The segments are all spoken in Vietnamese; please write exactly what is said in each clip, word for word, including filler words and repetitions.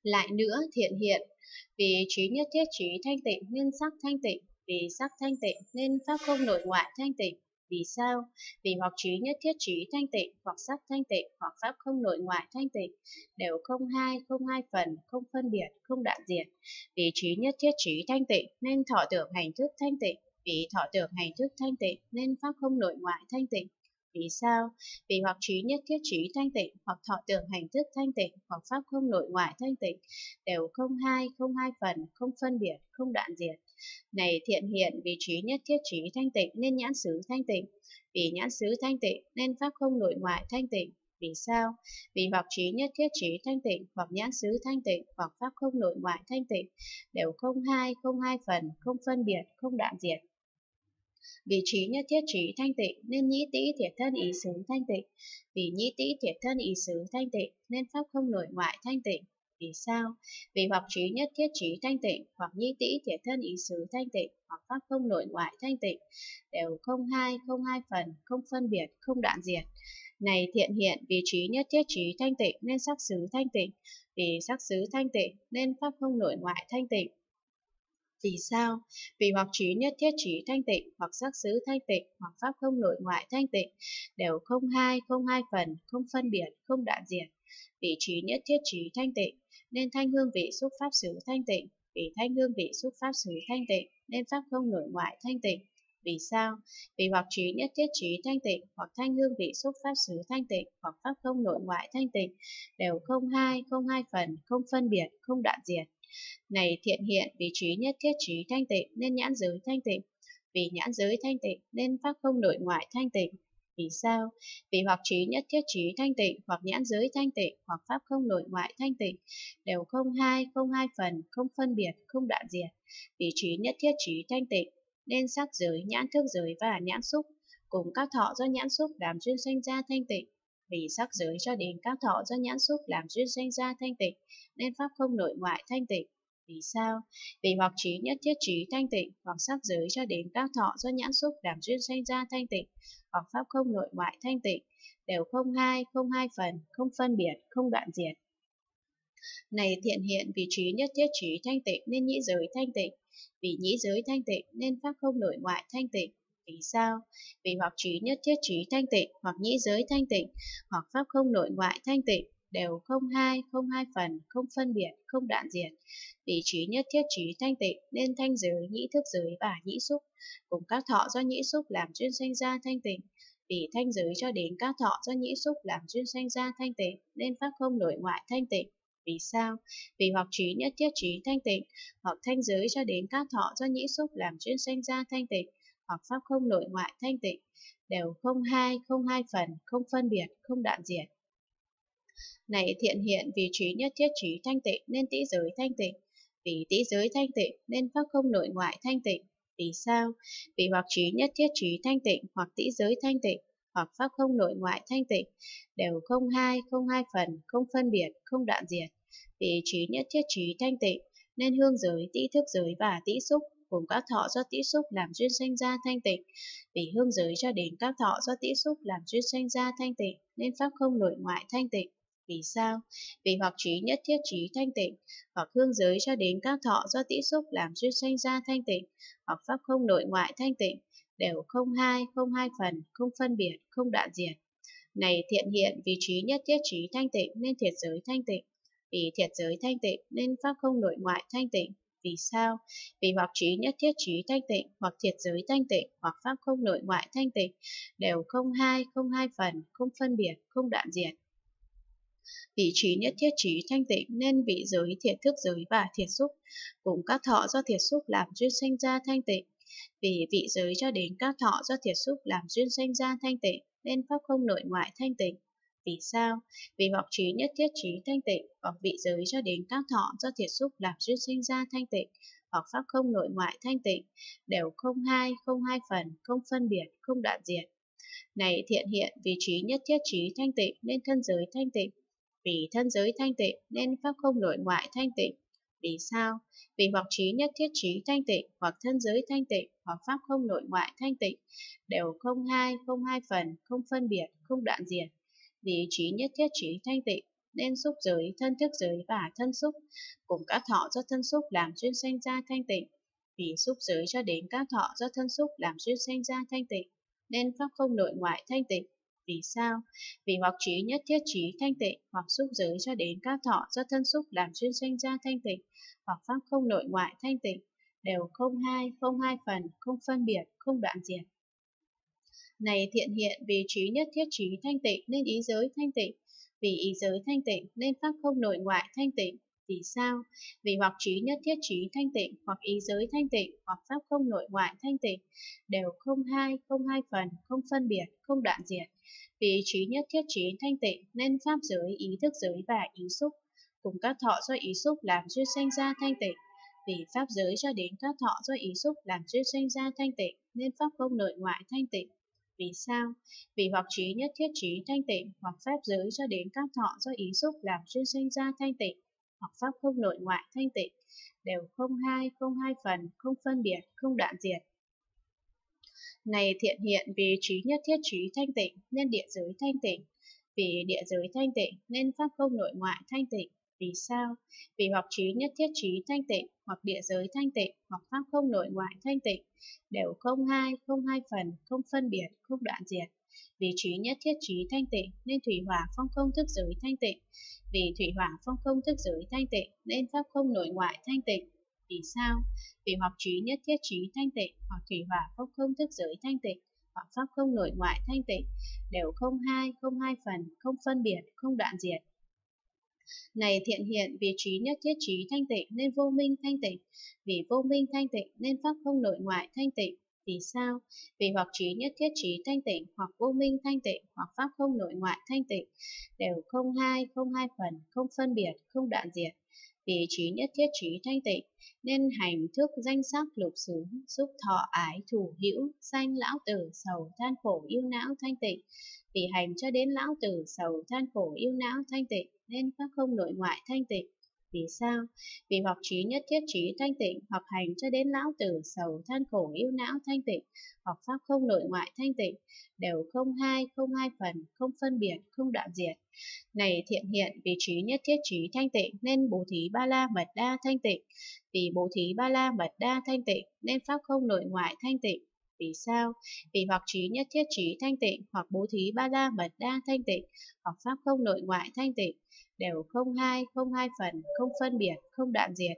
Lại nữa thiện hiện, vì trí nhất thiết trí thanh tịnh nên sắc thanh tịnh, vì sắc thanh tịnh nên pháp không nội ngoại thanh tịnh. Vì sao? Vì hoặc trí nhất thiết trí thanh tịnh, hoặc sắc thanh tịnh, hoặc pháp không nội ngoại thanh tịnh, đều không hai, không hai phần, không phân biệt, không đoạn diệt. Vì trí nhất thiết trí thanh tịnh nên thọ tưởng hành thức thanh tịnh, vì thọ tưởng hành thức thanh tịnh nên pháp không nội ngoại thanh tịnh. Vì sao? Vì hoặc trí nhất thiết trí thanh tịnh, hoặc thọ tưởng hành thức thanh tịnh, hoặc pháp không nội ngoại thanh tịnh, đều không hai, không hai phần, không phân biệt, không đoạn diệt. Này thiện hiện, vì trí nhất thiết trí thanh tịnh nên nhãn xứ thanh tịnh, vì nhãn xứ thanh tịnh nên pháp không nội ngoại thanh tịnh. Vì sao? Vì hoặc trí nhất thiết trí thanh tịnh, hoặc nhãn xứ thanh tịnh, hoặc pháp không nội ngoại thanh tịnh, đều không hai, không hai phần, không phân biệt, không đoạn diệt. Vì trí nhất thiết trí thanh tịnh nên nhĩ tĩ thiệt thân ý xứ thanh tịnh, vì nhĩ tĩ thiệt thân ý xứ thanh tịnh nên pháp không nội ngoại thanh tịnh. Vì sao? Vì hoặc trí nhất thiết trí thanh tịnh, hoặc nhĩ tĩ thiệt thân ý xứ thanh tịnh, hoặc pháp không nội ngoại thanh tịnh, đều không hai, không hai phần, không phân biệt, không đoạn diệt. Này thiện hiện, vì trí nhất thiết trí thanh tịnh nên sắc xứ thanh tịnh, vì sắc xứ thanh tịnh nên pháp không nội ngoại thanh tịnh. Vì sao? Vì hoặc trí nhất thiết trí thanh tịnh, hoặc sắc xứ thanh tịnh, hoặc pháp không nội ngoại thanh tịnh, đều không hai, không hai phần, không phân biệt, không đoạn diệt. Vì trí nhất thiết trí thanh tịnh nên thanh hương vị xúc pháp xứ thanh tịnh, vì thanh hương vị xúc pháp xứ thanh tịnh nên pháp không nội ngoại thanh tịnh. Vì sao? Vì hoặc trí nhất thiết trí thanh tịnh, hoặc thanh hương vị xúc pháp xứ thanh tịnh, hoặc pháp không nội ngoại thanh tịnh, đều không hai, không hai phần, không phân biệt, không đoạn diệt. Này thiện hiện, vì trí nhất thiết trí thanh tịnh nên nhãn giới thanh tịnh, vì nhãn giới thanh tịnh nên pháp không nội ngoại thanh tịnh. Vì sao? Vì hoặc trí nhất thiết trí thanh tịnh, hoặc nhãn giới thanh tịnh, hoặc pháp không nội ngoại thanh tịnh, đều không hai, không hai phần, không phân biệt, không đoạn diệt. Vì trí nhất thiết trí thanh tịnh nên sắc giới, nhãn thức giới và nhãn xúc cùng các thọ do nhãn xúc làm duyên sanh ra thanh tịnh. Vì sắc giới cho đến các thọ do nhãn xúc làm duyên sanh ra thanh tịnh nên pháp không nội ngoại thanh tịnh. Vì sao? Vì hoặc trí nhất thiết trí thanh tịnh, hoặc sắc giới cho đến các thọ do nhãn xúc làm duyên sanh ra thanh tịnh, hoặc pháp không nội ngoại thanh tịnh, đều không hai, không hai phần, không phân biệt, không đoạn diệt. Này thiện hiện, vì trí nhất thiết trí thanh tịnh nên nhĩ giới thanh tịnh, vì nhĩ giới thanh tịnh nên pháp không nội ngoại thanh tịnh. Vì sao? Vì hoặc trí nhất thiết trí thanh tịnh, hoặc nhĩ giới thanh tịnh, hoặc pháp không nội ngoại thanh tịnh, đều không hai, không hai phần, không phân biệt, không đoạn diệt. Vì trí nhất thiết trí thanh tịnh nên thanh giới, nhĩ thức giới và nhĩ xúc cùng các thọ do nhĩ xúc làm duyên sanh ra thanh tịnh. Vì thanh giới cho đến các thọ do nhĩ xúc làm duyên sanh ra thanh tịnh nên pháp không nội ngoại thanh tịnh. Vì sao? Vì hoặc trí nhất thiết trí thanh tịnh, hoặc thanh giới cho đến các thọ do nhĩ xúc làm duyên sanh ra thanh tịnh, hoặc pháp không nội ngoại thanh tịnh, đều không hai, không hai phần, không phân biệt, không đoạn diệt. Này thiện hiện, vì trí nhất thiết trí thanh tịnh nên tĩ giới thanh tịnh, vì tĩ giới thanh tịnh nên pháp không nội ngoại thanh tịnh. Vì sao? Vì hoặc trí nhất thiết trí thanh tịnh, hoặc tĩ giới thanh tịnh, hoặc pháp không nội ngoại thanh tịnh, đều không hai, không hai phần, không phân biệt, không đoạn diệt. Vì trí nhất thiết trí thanh tịnh nên hương giới, tĩ thức giới và tĩ xúc cùng các thọ do tĩ xúc làm duyên sanh ra thanh tịnh. Vì hương giới cho đến các thọ do tĩ xúc làm duyên sanh ra thanh tịnh nên pháp không nội ngoại thanh tịnh. Vì sao? Vì hoặc trí nhất thiết trí thanh tịnh, hoặc hương giới cho đến các thọ do tĩ xúc làm duyên sanh ra thanh tịnh, hoặc pháp không nội ngoại thanh tịnh, đều không hai, không hai phần, không phân biệt, không đoạn diệt. Này thiện hiện, vì trí nhất thiết trí thanh tịnh nên thiệt giới thanh tịnh, vì thiệt giới thanh tịnh nên pháp không nội ngoại thanh tịnh. Vì sao? Vì hoặc trí nhất thiết trí thanh tịnh, hoặc thiệt giới thanh tịnh, hoặc pháp không nội ngoại thanh tịnh, đều không hai, không hai phần, không phân biệt, không đoạn diệt. Vì trí nhất thiết trí thanh tịnh nên vị giới, thiệt thức giới và thiệt xúc cùng các thọ do thiệt xúc làm duyên sanh ra thanh tịnh. Vì vị giới cho đến các thọ do thiệt xúc làm duyên sanh ra thanh tịnh nên pháp không nội ngoại thanh tịnh. Vì sao? Vì hoặc trí nhất thiết trí thanh tịnh, hoặc vị giới cho đến các thọ do thiệt xúc làm duyên sanh ra thanh tịnh, hoặc pháp không nội ngoại thanh tịnh, đều không hai, không hai phần, không phân biệt, không đoạn diệt. Này thiện hiện, vì trí nhất thiết trí thanh tịnh nên thân giới thanh tịnh, vì thân giới thanh tịnh nên pháp không nội ngoại thanh tịnh. Vì sao? Vì hoặc trí nhất thiết trí thanh tịnh, hoặc thân giới thanh tịnh, hoặc pháp không nội ngoại thanh tịnh, đều không hai, không hai phần, không phân biệt, không đoạn diệt. Vì trí nhất thiết trí thanh tịnh nên xúc giới, thân thức giới và thân xúc, cùng các thọ do thân xúc làm duyên sanh ra thanh tịnh. Vì xúc giới cho đến các thọ do thân xúc làm duyên sanh ra thanh tịnh, nên pháp không nội ngoại thanh tịnh. Vì sao? Vì hoặc trí nhất thiết trí thanh tịnh, hoặc xúc giới cho đến các thọ do thân xúc làm duyên sanh ra thanh tịnh, hoặc pháp không nội ngoại thanh tịnh, đều không hai, không hai phần, không phân biệt, không đoạn diệt. Này thiện hiện, vì trí nhất thiết trí thanh tịnh nên ý giới thanh tịnh, vì ý giới thanh tịnh nên pháp không nội ngoại thanh tịnh. Vì sao? Vì hoặc trí nhất thiết trí thanh tịnh, hoặc ý giới thanh tịnh, hoặc pháp không nội ngoại thanh tịnh, đều không hai, không hai phần, không phân biệt, không đoạn diệt. Vì trí nhất thiết trí thanh tịnh nên pháp giới, ý thức giới và ý xúc, cùng các thọ do ý xúc làm duyên sanh ra thanh tịnh. Vì pháp giới cho đến các thọ do ý xúc làm duyên sanh ra thanh tịnh nên pháp không nội ngoại thanh tịnh. Vì sao? Vì hoặc trí nhất thiết trí thanh tịnh, hoặc pháp giới cho đến các thọ do ý xúc làm duyên sanh ra thanh tịnh, hoặc pháp không nội ngoại thanh tịnh, đều không hai, không hai phần, không phân biệt, không đoạn diệt. Này thiện hiện, vì trí nhất thiết trí thanh tịnh nên địa giới thanh tịnh, vì địa giới thanh tịnh nên pháp không nội ngoại thanh tịnh. Vì sao? Vì hoặc trí nhất thiết trí thanh tịnh, hoặc địa giới thanh tịnh, hoặc pháp không nội ngoại thanh tịnh, đều không hai, không hai phần, không phân biệt, không đoạn diệt. Vì trí nhất thiết trí thanh tịnh nên thủy hỏa phong không thức giới thanh tịnh, vì thủy hỏa phong không thức giới thanh tịnh nên pháp không nội ngoại thanh tịnh. Vì sao? Vì hoặc trí nhất thiết trí thanh tịnh, hoặc thủy hỏa phong không thức giới thanh tịnh, hoặc pháp không nội ngoại thanh tịnh, đều không hai, không hai phần, không phân biệt, không đoạn diệt. Này thiện hiện, vì trí nhất thiết trí thanh tịnh nên vô minh thanh tịnh, vì vô minh thanh tịnh nên pháp không nội ngoại thanh tịnh. Vì sao? Vì hoặc trí nhất thiết trí thanh tịnh, hoặc vô minh thanh tịnh, hoặc pháp không nội ngoại thanh tịnh, đều không hai, không hai phần, không phân biệt, không đoạn diệt. Vì trí nhất thiết trí thanh tịnh nên hành thức danh sắc lục xứ, xúc thọ ái thủ hữu, sanh lão tử sầu than khổ yêu não thanh tịnh. Vì hành cho đến lão tử sầu than khổ yêu não thanh tịnh nên pháp không nội ngoại thanh tịnh. Vì sao? Vì hoặc trí nhất thiết trí thanh tịnh, hoặc hành cho đến lão tử sầu than khổ yêu não thanh tịnh, hoặc pháp không nội ngoại thanh tịnh, đều không hai, không hai phần, không phân biệt, không đoạn diệt. Này thiện hiện, vì trí nhất thiết trí thanh tịnh nên bố thí ba la mật đa thanh tịnh, vì bố thí ba la mật đa thanh tịnh nên pháp không nội ngoại thanh tịnh. Vì sao? Vì hoặc trí nhất thiết trí thanh tịnh, hoặc bố thí ba la mật đa thanh tịnh, hoặc pháp không nội ngoại thanh tịnh, đều không hai, không hai phần, không phân biệt, không đoạn diệt.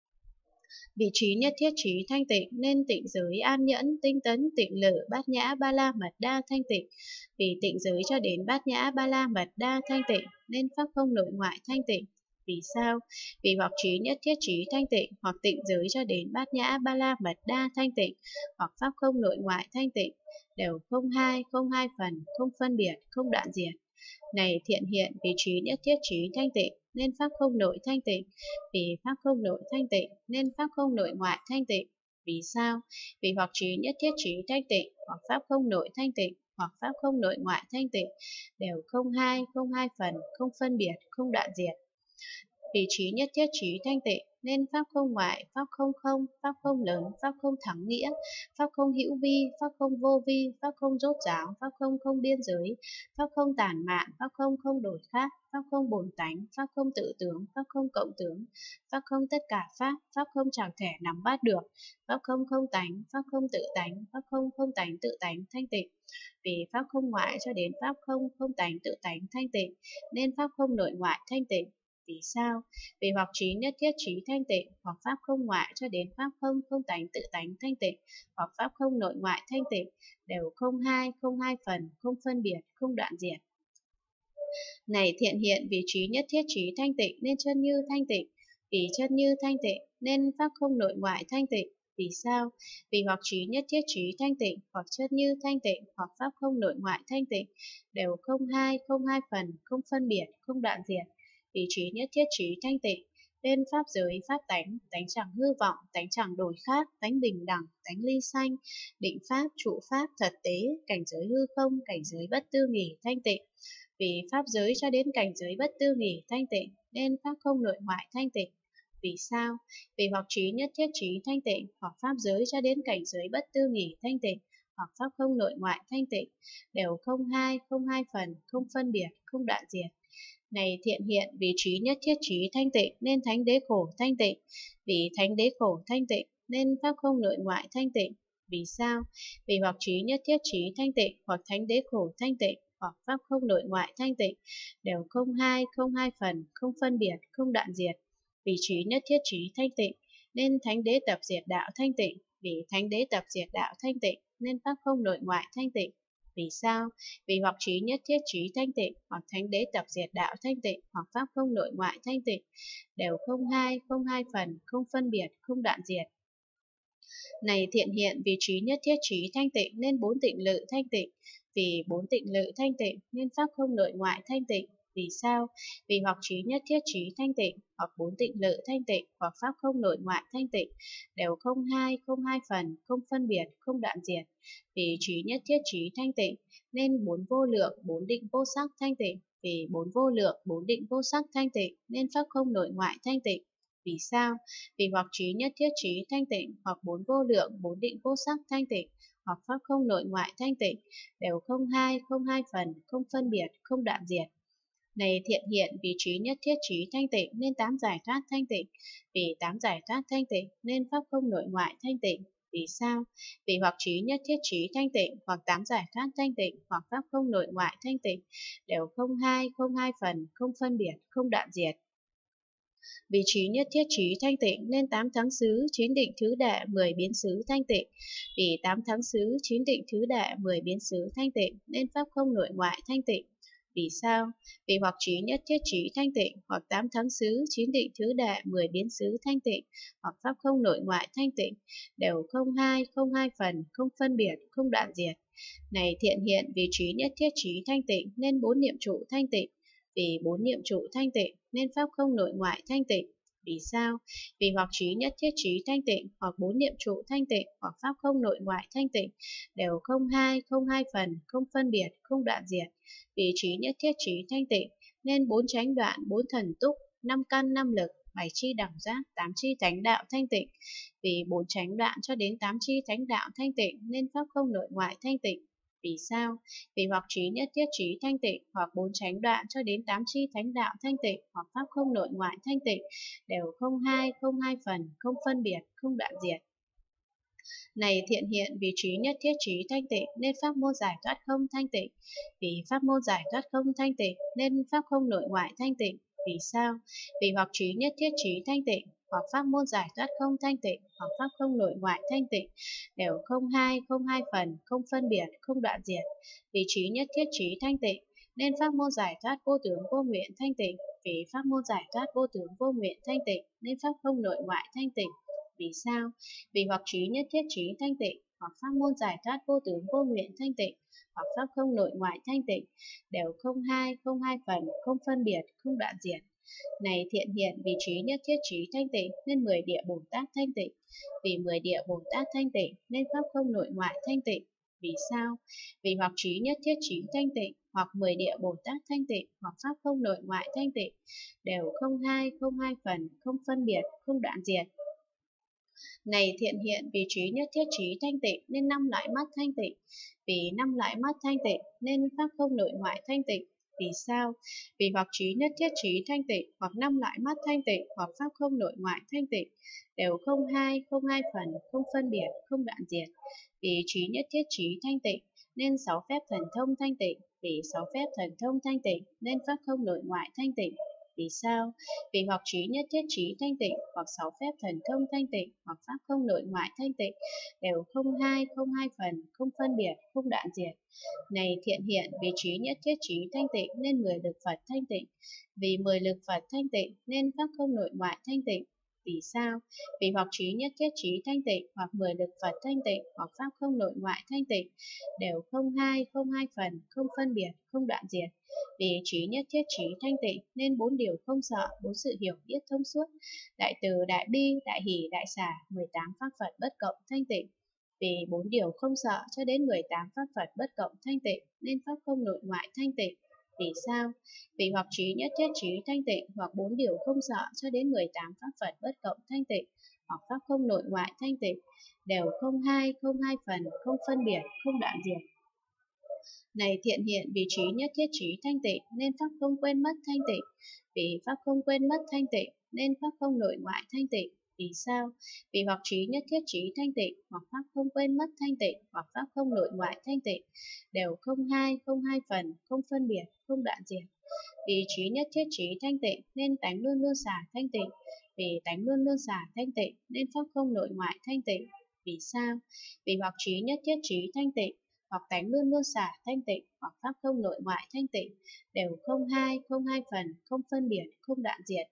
Vì trí nhất thiết trí thanh tịnh nên tịnh giới an nhẫn, tinh tấn, tịnh lự, bát nhã, ba la mật đa thanh tịnh. Vì tịnh giới cho đến bát nhã, ba la mật đa thanh tịnh nên pháp không nội ngoại thanh tịnh. Vì sao? Vì hoặc trí nhất thiết trí thanh tịnh, hoặc tịnh giới cho đến bát nhã, ba la mật đa thanh tịnh, hoặc pháp không nội ngoại thanh tịnh, đều không hai, không hai phần, không phân biệt, không đoạn diệt. Này thiện hiện, vì trí nhất thiết trí thanh tịnh nên pháp không nội thanh tịnh, vì pháp không nội thanh tịnh nên pháp không nội ngoại thanh tịnh. Vì sao? Vì hoặc trí nhất thiết trí thanh tịnh, hoặc pháp không nội thanh tịnh, hoặc pháp không nội ngoại thanh tịnh, đều không hai, không hai phần, không phân biệt, không đoạn diệt. Vì trí nhất thiết trí thanh tịnh nên pháp không ngoại, pháp không không, pháp không lớn, pháp không thắng nghĩa, pháp không hữu vi, pháp không vô vi, pháp không rốt ráo, pháp không không biên giới, pháp không tản mạn, pháp không không đổi khác, pháp không bổn tánh, pháp không tự tướng, pháp không cộng tướng, pháp không tất cả pháp, pháp không chẳng thể nắm bắt được, pháp không không tánh, pháp không tự tánh, pháp không không tánh tự tánh thanh tịnh. Vì pháp không ngoại cho đến pháp không không tánh tự tánh thanh tịnh nên pháp không nội ngoại thanh tịnh. Vì sao? Vì hoặc trí nhất thiết trí thanh tịnh, hoặc pháp không ngoại cho đến pháp không không tánh tự tánh thanh tịnh, hoặc pháp không nội ngoại thanh tịnh, đều không hai, không hai phần, không phân biệt, không đoạn diệt. Này thiện hiện, vì trí nhất thiết trí thanh tịnh nên chân như thanh tịnh, vì chân như thanh tịnh nên pháp không nội ngoại thanh tịnh. Vì sao? Vì hoặc trí nhất thiết trí thanh tịnh, hoặc chân như thanh tịnh, hoặc pháp không nội ngoại thanh tịnh, đều không hai, không hai phần, không phân biệt, không đoạn diệt. Vì trí nhất thiết trí thanh tịnh nên pháp giới pháp tánh, tánh chẳng hư vọng, tánh chẳng đổi khác, tánh bình đẳng, tánh ly sanh, định pháp, trụ pháp, thật tế, cảnh giới hư không, cảnh giới bất tư nghỉ thanh tịnh. Vì pháp giới cho đến cảnh giới bất tư nghỉ thanh tịnh nên pháp không nội ngoại thanh tịnh. Vì sao? Vì hoặc trí nhất thiết trí thanh tịnh, hoặc pháp giới cho đến cảnh giới bất tư nghỉ thanh tịnh, hoặc pháp không nội ngoại thanh tịnh, đều không hai, không hai phần, không phân biệt, không đoạn diệt. Này thiện hiện, vì trí nhất thiết trí thanh tịnh nên thánh đế khổ thanh tịnh. Vì thánh đế khổ thanh tịnh nên pháp không nội ngoại thanh tịnh. Vì sao? Vì hoặc trí nhất thiết trí thanh tịnh, hoặc thánh đế khổ thanh tịnh, hoặc pháp không nội ngoại thanh tịnh, đều không hai, không hai phần, không phân biệt, không đoạn diệt. Vì trí nhất thiết trí thanh tịnh nên thánh đế tập diệt đạo thanh tịnh. Vì thánh đế tập diệt đạo thanh tịnh nên pháp không nội ngoại thanh tịnh. Vì sao? Vì hoặc trí nhất thiết trí thanh tịnh, hoặc thánh đế tập diệt đạo thanh tịnh, hoặc pháp không nội ngoại thanh tịnh, đều không hai, không hai phần, không phân biệt, không đoạn diệt. Này thiện hiện, vì trí nhất thiết trí thanh tịnh nên bốn tịnh lự thanh tịnh. Vì bốn tịnh lự thanh tịnh nên pháp không nội ngoại thanh tịnh. Vì sao? Vì hoặc trí nhất thiết trí thanh tịnh, hoặc bốn tịnh lự thanh tịnh, hoặc pháp không nội ngoại thanh tịnh, đều không hai, không hai phần, không phân biệt, không đoạn diệt. Vì trí nhất thiết trí thanh tịnh nên bốn vô lượng, bốn định vô sắc thanh tịnh. Vì bốn vô lượng, bốn định vô sắc thanh tịnh nên pháp không nội ngoại thanh tịnh. Vì sao? Vì hoặc trí nhất thiết trí thanh tịnh, hoặc bốn vô lượng, bốn định vô sắc thanh tịnh, hoặc pháp không nội ngoại thanh tịnh, đều không hai, không hai phần, không phân biệt, không đoạn diệt. Này thiện hiện, vì trí nhất thiết trí thanh tịnh nên tám giải thoát thanh tịnh. Vì tám giải thoát thanh tịnh nên pháp không nội ngoại thanh tịnh. Vì sao? Vì hoặc trí nhất thiết trí thanh tịnh, hoặc tám giải thoát thanh tịnh, hoặc pháp không nội ngoại thanh tịnh, đều không hai, không hai phần, không phân biệt, không đoạn diệt. Vì trí nhất thiết trí thanh tịnh nên tám thắng xứ, chín định thứ đệ, mười biến xứ thanh tịnh. Vì tám thắng xứ, chín định thứ đệ, mười biến xứ thanh tịnh nên pháp không nội ngoại thanh tịnh. Vì sao? Vì hoặc trí nhất thiết trí thanh tịnh, hoặc tám thắng xứ, chín định thứ đệ, mười biến xứ thanh tịnh, hoặc pháp không nội ngoại thanh tịnh, đều không hai, không hai phần, không phân biệt, không đoạn diệt. Này thiện hiện, vì trí nhất thiết trí thanh tịnh nên bốn niệm trụ thanh tịnh. Vì bốn niệm trụ thanh tịnh nên pháp không nội ngoại thanh tịnh. Vì sao? Vì hoặc trí nhất thiết trí thanh tịnh, hoặc bốn niệm trụ thanh tịnh, hoặc pháp không nội ngoại thanh tịnh, đều không hai, không hai phần, không phân biệt, không đoạn diệt. Vì trí nhất thiết trí thanh tịnh nên bốn chánh đoạn, bốn thần túc, năm căn, năm lực, bảy chi đẳng giác, tám chi thánh đạo thanh tịnh. Vì bốn chánh đoạn cho đến tám chi thánh đạo thanh tịnh nên pháp không nội ngoại thanh tịnh. Vì sao? Vì hoặc trí nhất thiết trí thanh tịnh, hoặc bốn chánh đoạn cho đến tám chi thánh đạo thanh tịnh, hoặc pháp không nội ngoại thanh tịnh, đều không hai, không hai phần, không phân biệt, không đoạn diệt. Này thiện hiện, vì trí nhất thiết trí thanh tịnh nên pháp môn giải thoát không thanh tịnh. Vì pháp môn giải thoát không thanh tịnh nên pháp không nội ngoại thanh tịnh. Vì sao? Vì hoặc trí nhất thiết trí thanh tịnh, hoặc pháp môn giải thoát không thanh tịnh, hoặc pháp không nội ngoại thanh tịnh, đều không hai, không hai phần, không phân biệt, không đoạn diệt. Vì trí nhất thiết trí thanh tịnh nên pháp môn giải thoát vô tướng vô nguyện thanh tịnh. Vì pháp môn giải thoát vô tướng vô nguyện thanh tịnh nên pháp không nội ngoại thanh tịnh. Vì sao? Vì hoặc trí nhất thiết trí thanh tịnh, hoặc pháp môn giải thoát vô tướng vô nguyện thanh tịnh, hoặc pháp không nội ngoại thanh tịnh, đều không hai, không hai phần, không phân biệt, không đoạn diệt. Này thiện hiện, vì trí nhất thiết trí thanh tịnh nên mười địa Bồ Tát thanh tịnh. Vì mười địa Bồ Tát thanh tịnh nên pháp không nội ngoại thanh tịnh. Vì sao? Vì hoặc trí nhất thiết trí thanh tịnh, hoặc mười địa Bồ Tát thanh tịnh, hoặc pháp không nội ngoại thanh tịnh, đều không hai, không hai phần, không phân biệt, không đoạn diệt. Này thiện hiện, vì trí nhất thiết trí thanh tịnh nên năm loại mắt thanh tịnh. Vì năm loại mắt thanh tịnh nên pháp không nội ngoại thanh tịnh. Vì sao? Vì hoặc trí nhất thiết trí thanh tịnh, hoặc năm loại mắt thanh tịnh, hoặc pháp không nội ngoại thanh tịnh, đều không hai, không hai phần, không phân biệt, không đoạn diệt. Vì trí nhất thiết trí thanh tịnh nên sáu phép thần thông thanh tịnh. Vì sáu phép thần thông thanh tịnh nên pháp không nội ngoại thanh tịnh. Vì sao? Vì hoặc trí nhất thiết trí thanh tịnh, hoặc sáu phép thần thông thanh tịnh, hoặc pháp không nội ngoại thanh tịnh, đều không hai, không hai phần, không phân biệt, không đoạn diệt. Này thiện hiện, vì trí nhất thiết trí thanh tịnh nên mười lực Phật thanh tịnh. Vì mười lực Phật thanh tịnh nên pháp không nội ngoại thanh tịnh. Vì sao? Vì hoặc trí nhất thiết trí thanh tịnh, hoặc mười lực Phật thanh tịnh, hoặc pháp không nội ngoại thanh tịnh, đều không hai, không hai phần, không phân biệt, không đoạn diệt. Vì trí nhất thiết trí thanh tịnh nên bốn điều không sợ, bốn sự hiểu biết thông suốt, đại từ, đại bi, đại hỷ, đại xả, mười tám pháp Phật bất cộng thanh tịnh. Vì bốn điều không sợ cho đến mười tám pháp Phật bất cộng thanh tịnh nên pháp không nội ngoại thanh tịnh. Vì sao? Vì hoặc trí nhất thiết trí thanh tịnh, hoặc bốn điều không sợ cho đến mười tám pháp Phật bất cộng thanh tịnh, hoặc pháp không nội ngoại thanh tịnh, đều không hai, không hai phần, không phân biệt, không đoạn diệt. Này thiện hiện, vì trí nhất thiết trí thanh tịnh nên pháp không quên mất thanh tịnh. Vì pháp không quên mất thanh tịnh nên pháp không nội ngoại thanh tịnh. Vì sao? Vì hoặc trí nhất thiết trí thanh tịnh, hoặc pháp không quên mất thanh tịnh, hoặc pháp không nội ngoại thanh tịnh, đều không hai, không hai phần, không phân biệt, không đoạn diệt. Vì trí nhất thiết trí thanh tịnh nên tánh luôn luôn xả thanh tịnh. Vì tánh luôn luôn xả thanh tịnh nên pháp không nội ngoại thanh tịnh. Vì sao? Vì hoặc trí nhất thiết trí thanh tịnh, hoặc tánh luôn luôn xả thanh tịnh, hoặc pháp không nội ngoại thanh tịnh, đều không hai, không hai phần, không phân biệt, không đoạn diệt.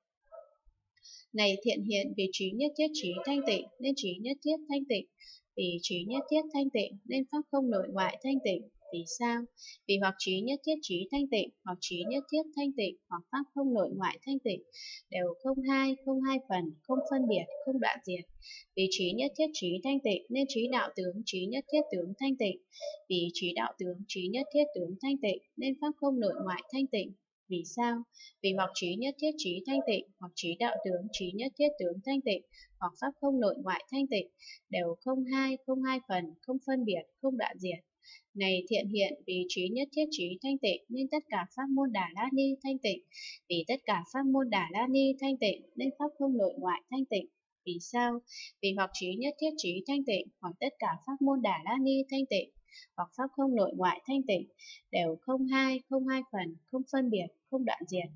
Này thiện hiện, vì trí nhất thiết trí thanh tịnh nên trí nhất thiết thanh tịnh. Vì trí nhất thiết thanh tịnh nên pháp không nội ngoại thanh tịnh. Vì sao? Vì hoặc trí nhất thiết trí thanh tịnh, hoặc trí nhất thiết thanh tịnh, hoặc pháp không nội ngoại thanh tịnh, đều không hai, không hai phần, không phân biệt, không đoạn diệt. Vì trí nhất thiết trí thanh tịnh nên trí đạo tướng, trí nhất thiết tướng thanh tịnh. Vì trí đạo tướng, trí nhất thiết tướng thanh tịnh nên pháp không nội ngoại thanh tịnh. Vì sao? Vì hoặc trí nhất thiết trí thanh tịnh, hoặc trí đạo tướng, trí nhất thiết tướng thanh tịnh, hoặc pháp không nội ngoại thanh tịnh, đều không hai, không hai phần, không phân biệt, không đoạn diệt. Này thiện hiện, vì trí nhất thiết trí thanh tịnh nên tất cả pháp môn Đà La Ni thanh tịnh. Vì tất cả pháp môn Đà La Ni thanh tịnh nên pháp không nội ngoại thanh tịnh. Vì sao? Vì hoặc trí nhất thiết trí thanh tịnh, hoặc tất cả pháp môn Đà La Ni thanh tịnh, hoặc pháp không nội ngoại thanh tịnh, đều không hai, không hai phần, không phân biệt, không đoạn diệt.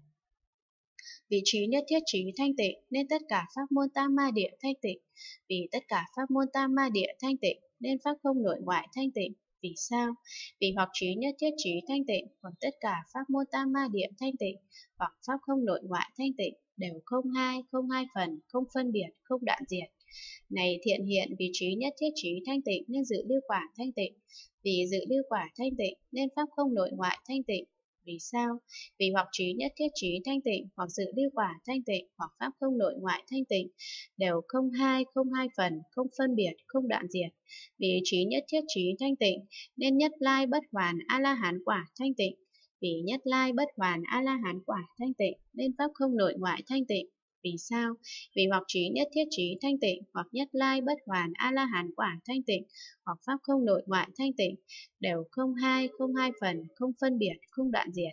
Vì trí nhất thiết trí thanh tịnh nên tất cả pháp môn Tam Ma Địa thanh tịnh. Vì tất cả pháp môn Tam Ma Địa thanh tịnh nên pháp không nội ngoại thanh tịnh. Vì sao? Vì hoặc trí nhất thiết trí thanh tịnh, hoặc tất cả pháp môn Tam Ma Địa thanh tịnh, hoặc pháp không nội ngoại thanh tịnh, đều không hai, không hai phần, không phân biệt, không đoạn diệt. Này thiện hiện, vì trí nhất thiết trí thanh tịnh nên dự lưu quả thanh tịnh. Vì dự lưu quả thanh tịnh nên pháp không nội ngoại thanh tịnh. Vì sao? Vì hoặc trí nhất thiết trí thanh tịnh, hoặc dự lưu quả thanh tịnh, hoặc pháp không nội ngoại thanh tịnh, đều không hai, không hai phần, không phân biệt, không đoạn diệt. Vì trí nhất thiết trí thanh tịnh nên nhất lai bất hoàn a la hán quả thanh tịnh. Vì nhất lai bất hoàn a la hán quả thanh tịnh nên pháp không nội ngoại thanh tịnh. Vì sao? Vì hoặc trí nhất thiết trí thanh tịnh, hoặc nhất lai bất hoàn a la hán quả thanh tịnh, hoặc pháp không nội ngoại thanh tịnh, đều không hai, không hai phần, không phân biệt, không đoạn diệt.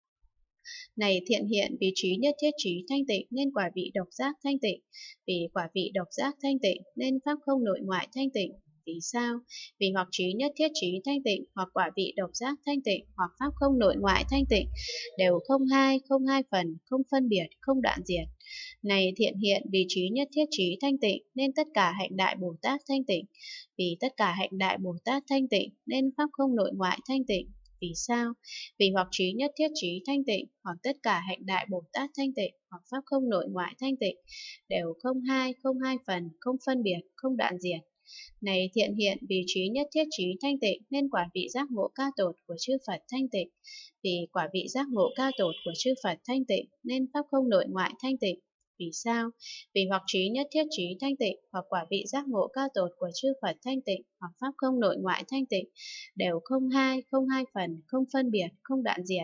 Này thiện hiện, vì trí nhất thiết trí thanh tịnh nên quả vị độc giác thanh tịnh. Vì quả vị độc giác thanh tịnh nên pháp không nội ngoại thanh tịnh. Vì sao? Vì hoặc trí nhất thiết trí thanh tịnh, hoặc quả vị độc giác thanh tịnh, hoặc pháp không nội ngoại thanh tịnh, đều không hai, không hai phần, không phân biệt, không đoạn diệt. Này thiện hiện, vì trí nhất thiết trí thanh tịnh nên tất cả hạnh đại Bồ Tát thanh tịnh. Vì tất cả hạnh đại Bồ Tát thanh tịnh nên pháp không nội ngoại thanh tịnh. Vì sao? Vì hoặc trí nhất thiết trí thanh tịnh, hoặc tất cả hạnh đại Bồ Tát thanh tịnh, hoặc pháp không nội ngoại thanh tịnh, đều không hai, không hai phần, không phân biệt, không đoạn diệt. Này thiện hiện, vì trí nhất thiết trí thanh tịnh nên quả vị giác ngộ ca tột của chư Phật thanh tịnh. Vì quả vị giác ngộ ca tột của chư Phật thanh tịnh nên pháp không nội ngoại thanh tịnh. Vì sao? Vì hoặc trí nhất thiết trí thanh tịnh, hoặc quả vị giác ngộ ca tột của chư Phật thanh tịnh, hoặc pháp không nội ngoại thanh tịnh, đều không hai, không hai phần, không phân biệt, không đoạn diệt.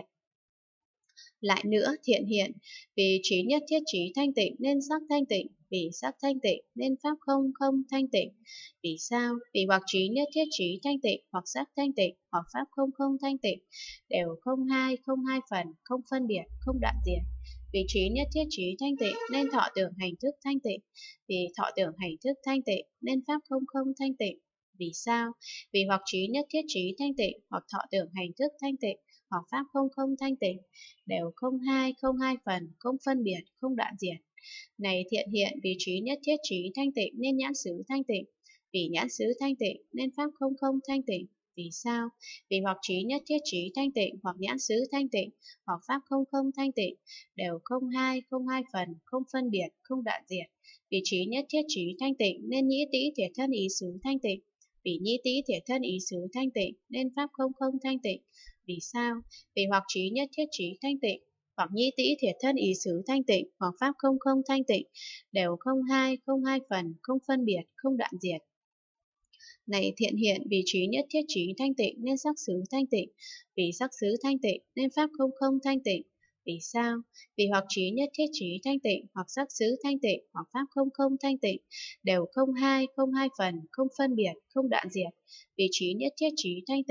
Lại nữa, thiện hiện, vì trí nhất thiết trí thanh tịnh nên sắc thanh tịnh, vì sắc thanh tịnh nên pháp không không thanh tịnh. Vì sao? Vì hoặc trí nhất thiết trí thanh tịnh, hoặc sắc thanh tịnh, hoặc pháp không không thanh tịnh, đều không hai, không hai phần, không phân biệt, không đoạn diệt. Vì trí nhất thiết trí thanh tịnh nên thọ tưởng hành thức thanh tịnh. Vì thọ tưởng hành thức thanh tịnh nên pháp không không thanh tịnh. Vì sao? Vì hoặc trí nhất thiết trí thanh tịnh, hoặc thọ tưởng hành thức thanh tịnh, hoặc pháp không không thanh tịnh, đều không hai, không hai phần, không phân biệt, không đoạn diệt. Này thiện hiện, vì trí nhất thiết trí thanh tịnh nên nhãn xứ thanh tịnh. Vì nhãn xứ thanh tịnh nên pháp không không thanh tịnh. Vì sao? Vì hoặc trí nhất thiết trí thanh tịnh, hoặc nhãn xứ thanh tịnh, hoặc pháp không không thanh tịnh, đều không hai, không hai phần, không phân biệt, không đoạn diệt. Vì trí nhất thiết trí thanh tịnh nên nhĩ tĩ thiệt thân ý xứ thanh tịnh. Vì nhĩ tĩ thiệt thân ý xứ thanh tịnh nên pháp không không thanh tịnh. Vì sao? Vì hoặc trí nhất thiết trí thanh tịnh, hoặc nhĩ tĩ thiệt thân ý xứ thanh tịnh, hoặc pháp không không thanh tịnh, đều không hai, không hai phần, không phân biệt, không đoạn diệt. Này thiện hiện, vì trí nhất thiết trí thanh tịnh nên sắc xứ thanh tịnh. Vì sắc xứ thanh tịnh nên pháp không không thanh tịnh. Vì sao? Vì hoặc trí nhất thiết trí thanh tịnh, hoặc sắc xứ thanh tịnh, hoặc pháp không không thanh tịnh, đều không hai, không hai phần, không phân biệt, không đoạn diệt. Vì trí nhất thiết trí thanh tịnh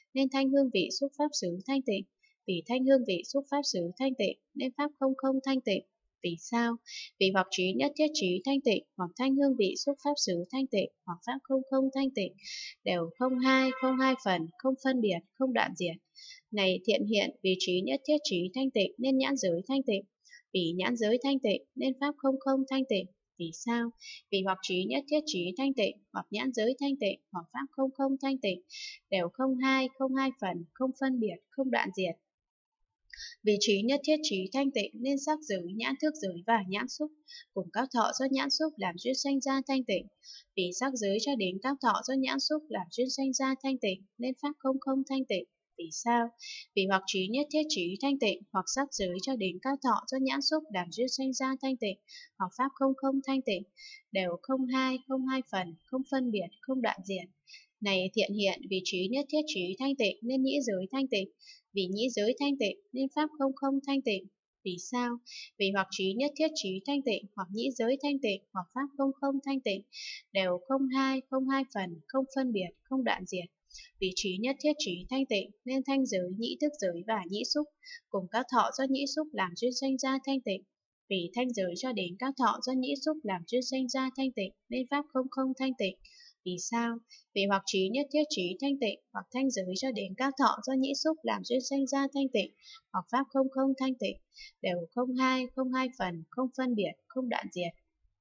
nên thanh hương vị xúc pháp xứ thanh tịnh. Vì thanh hương vị xúc pháp xứ thanh tịnh nên pháp không không thanh tịnh. Vì sao? Vì hoặc trí nhất thiết trí thanh tịnh, hoặc thanh hương vị xúc pháp xứ thanh tịnh, hoặc pháp không không thanh tịnh, đều không hai, không hai phần, không phân biệt, không đoạn diệt. Này thiện hiện, vì trí nhất thiết trí thanh tịnh nên nhãn giới thanh tịnh. Vì nhãn giới thanh tịnh nên pháp không không thanh tịnh. Vì sao? Vì hoặc trí nhất thiết trí thanh tịnh, hoặc nhãn giới thanh tịnh, hoặc pháp không không thanh tịnh, đều không hai, không hai phần, không phân biệt, không đoạn diệt. Vì trí nhất thiết trí thanh tịnh nên sắc giới, nhãn thức giới và nhãn xúc cùng các thọ do nhãn xúc làm duyên sanh ra thanh tịnh. Vì sắc giới cho đến các thọ do nhãn xúc làm duyên sanh ra thanh tịnh nên pháp không không thanh tịnh. Vì sao? Vì hoặc trí nhất thiết trí thanh tịnh, hoặc sắc giới cho đến các thọ do nhãn xúc làm duyên sanh ra thanh tịnh, hoặc pháp không không thanh tịnh, đều không hai, không hai phần, không phân biệt, không đoạn diệt. Này thiện hiện, vì trí nhất thiết trí thanh tịnh nên nhĩ giới thanh tịnh. Vì nhĩ giới thanh tịnh nên pháp không không thanh tịnh. Vì sao? Vì hoặc trí nhất thiết trí thanh tịnh, hoặc nhĩ giới thanh tịnh, hoặc pháp không không thanh tịnh, đều không hai, không hai phần, không phân biệt, không đoạn diệt. Vì trí nhất thiết trí thanh tịnh nên thanh giới, nhĩ thức giới và nhĩ xúc cùng các thọ do nhĩ xúc làm duyên sanh ra thanh tịnh. Vì thanh giới cho đến các thọ do nhĩ xúc làm duyên sanh ra thanh tịnh nên pháp không không thanh tịnh. Vì sao? Vì hoặc trí nhất thiết trí thanh tịnh, hoặc thanh giới cho đến các thọ do nhĩ xúc làm duyên sanh ra thanh tịnh, hoặc pháp không không thanh tịnh, đều không hai, không hai phần, không phân biệt, không đoạn diệt.